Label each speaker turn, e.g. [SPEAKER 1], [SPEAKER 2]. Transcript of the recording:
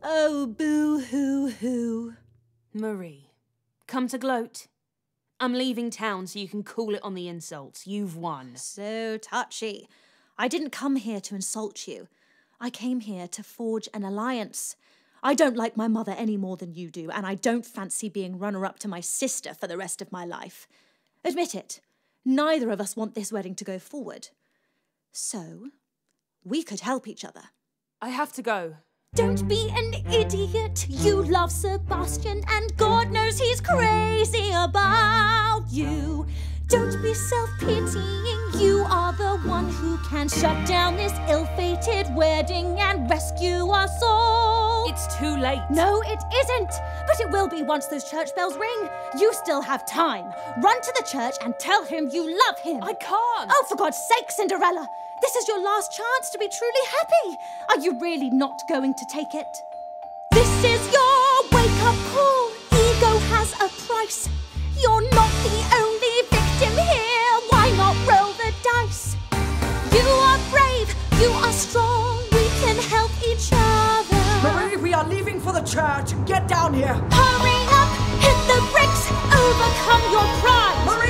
[SPEAKER 1] Oh, boo-hoo-hoo.
[SPEAKER 2] Marie, come to gloat. I'm leaving town so you can cool it on the insults. You've won.
[SPEAKER 1] So touchy. I didn't come here to insult you. I came here to forge an alliance. I don't like my mother any more than you do, and I don't fancy being runner-up to my sister for the rest of my life. Admit it, neither of us want this wedding to go forward. So, we could help each other.
[SPEAKER 2] I have to go.
[SPEAKER 1] Don't be an idiot. You love Sebastian, and God knows he's crazy about you. Don't be self-pitying. You are the one who can shut down this ill-fated wedding and rescue us all.
[SPEAKER 2] It's too late.
[SPEAKER 1] No, it isn't. But it will be once those church bells ring. You still have time. Run to the church and tell him you love him.
[SPEAKER 2] I can't.
[SPEAKER 1] Oh, for God's sake, Cinderella. This is your last chance to be truly happy. Are you really not going to take it? This is your wake-up call. Ego has a price. You're not the only victim here. Why not roll the dice? You are brave. You are strong. We can help each other.
[SPEAKER 3] Marie, we are leaving for the church. Get down here.
[SPEAKER 1] Hurry up. Hit the bricks. Overcome your pride.
[SPEAKER 3] Marie!